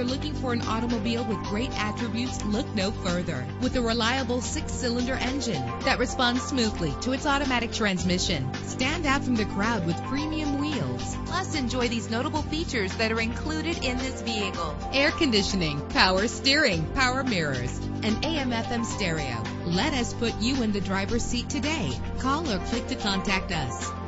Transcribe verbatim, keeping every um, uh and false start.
looking for an automobile with great attributes, look no further. With a reliable six-cylinder engine that responds smoothly to its automatic transmission, stand out from the crowd with premium wheels. Plus, enjoy these notable features that are included in this vehicle: air conditioning, power steering, power mirrors, an A M F M stereo. Let us put you in the driver's seat today. Call or click to contact us.